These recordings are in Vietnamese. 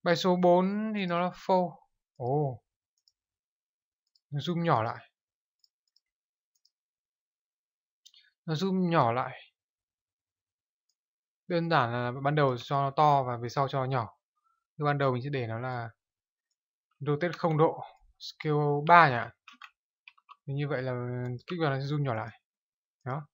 Bài số 4 thì nó là full. Ồ, nó zoom nhỏ lại. Nó zoom nhỏ lại. Đơn giản là ban đầu cho nó to và về sau cho nó nhỏ. Như ban đầu mình sẽ để nó là rotate 0 độ, scale 3 nhỉ. Như vậy là kích vào nó sẽ zoom nhỏ lại. Đó.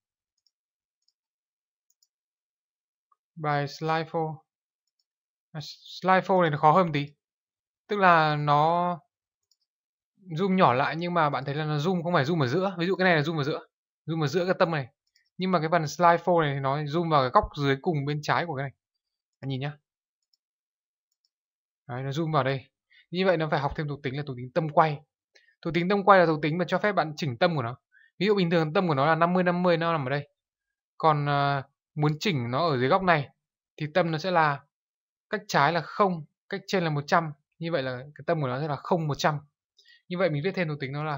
Bài slide 4. Slide 4 này nó khó hơn một tí. Tức là nó zoom nhỏ lại nhưng mà bạn thấy là nó zoom không phải zoom ở giữa. Ví dụ cái này là zoom ở giữa. Zoom ở giữa cái tâm này. Nhưng mà cái phần slide 4 này thì nó zoom vào cái góc dưới cùng bên trái của cái này. Bạn nhìn nhá. Đấy, nó zoom vào đây. Như vậy nó phải học thêm thuộc tính là thuộc tính tâm quay. Thuộc tính tâm quay là thuộc tính mà cho phép bạn chỉnh tâm của nó. Ví dụ bình thường tâm của nó là 50-50 nó nằm ở đây. Còn muốn chỉnh nó ở dưới góc này thì tâm nó sẽ là cách trái là 0, cách trên là 100. Như vậy là cái tâm của nó sẽ là 0-100. Như vậy mình viết thêm thuộc tính nó là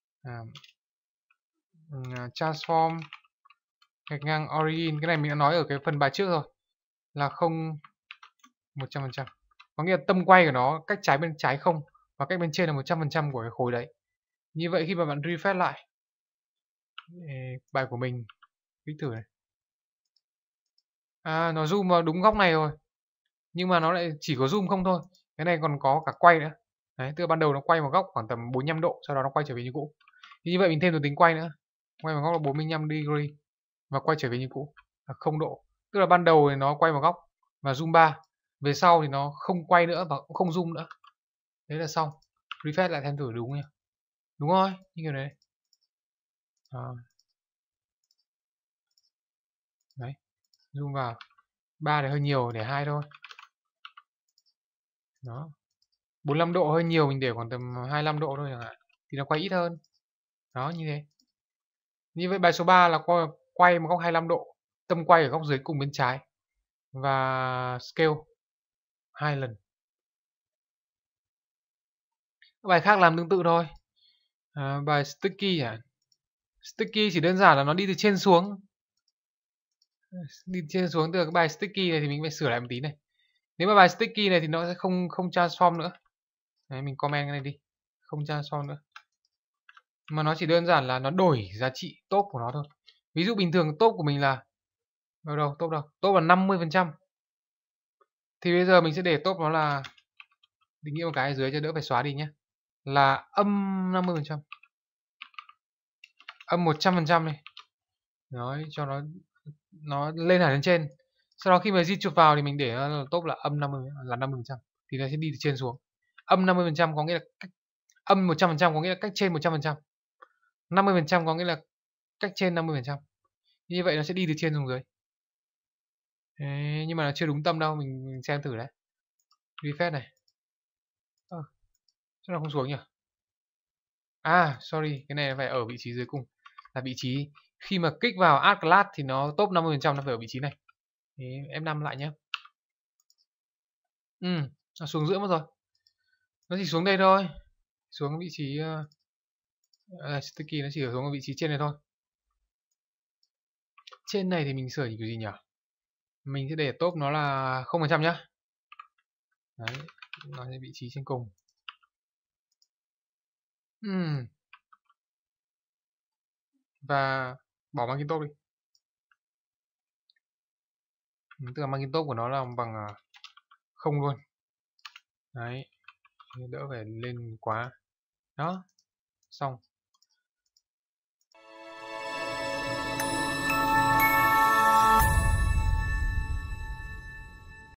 transform gạch ngang origin. Cái này mình đã nói ở cái phần bài trước rồi. Là 0-100%. Có nghĩa là tâm quay của nó cách trái bên trái 0 và cách bên trên là 100% của cái khối đấy. Như vậy khi mà bạn refresh lại bài của mình, kích thử này. Nó zoom vào đúng góc này rồi. Nhưng mà nó lại chỉ có zoom không thôi. Cái này còn có cả quay nữa. Đấy, tức là ban đầu nó quay một góc khoảng tầm 45 độ, sau đó nó quay trở về như cũ. Thì như vậy mình thêm thuộc tính quay nữa. Quay một góc là 45 degree và quay trở về như cũ là 0 độ. Tức là ban đầu thì nó quay một góc và zoom 3. Về sau thì nó không quay nữa và cũng không zoom nữa. Đấy là xong. Refresh lại thêm thử đúng nhỉ? Đúng rồi, như kiểu này. Đấy, zoom vào. 3 thì hơi nhiều, để 2 thôi. Đó. 45 độ hơi nhiều, mình để khoảng tầm 25 độ thôi chẳng hạn. Thì nó quay ít hơn. Đó, như thế. Như vậy bài số 3 là quay một góc 25 độ. Tâm quay ở góc dưới cùng bên trái. Và scale 2 lần. Bài khác làm tương tự thôi. Bài sticky à? Sticky chỉ đơn giản là nó đi từ trên xuống. Đi trên xuống từ cái bài sticky này thì mình phải sửa lại một tí này. Nếu mà bài sticky này thì nó sẽ không transform nữa. Đấy, mình comment cái này đi. Không transform nữa. Mà nó chỉ đơn giản là nó đổi giá trị top của nó thôi. Ví dụ bình thường top của mình là top đâu? Top là 50%. Thì bây giờ mình sẽ để top nó là định nghĩa một cái ở dưới cho đỡ phải xóa đi nhé. Là âm 50%. Âm 100% đi. Đấy, cho nó lên hẳn lên trên. Sau đó khi mà di chuột vào thì mình để nó là top là âm 50 là 50%. Thì nó sẽ đi từ trên xuống. Âm 50% có nghĩa là âm 100% có nghĩa là cách trên 100%. 50% có nghĩa là cách trên 50%. Như vậy nó sẽ đi từ trên xuống dưới. Thế, nhưng mà nó chưa đúng tâm đâu, mình xem thử đấy. Refresh này. Sao nó không xuống nhỉ? Sorry, cái này phải ở vị trí dưới cùng. Là vị trí khi mà kích vào add class thì nó top 50% nó phải ở vị trí này. Thế em F5 lại nhé. Nó xuống giữa mất rồi. Nó chỉ xuống đây thôi. Xuống vị trí sticky nó chỉ ở xuống ở vị trí trên này thôi. Trên này thì mình sửa kiểu gì nhỉ? Mình sẽ để top nó là 0% nhá. Đấy, nó sẽ vị trí trên cùng. Và bỏ margin top đi. Tức là margin top của nó là bằng 0 luôn. Đấy, đỡ phải lên quá. Đó, xong.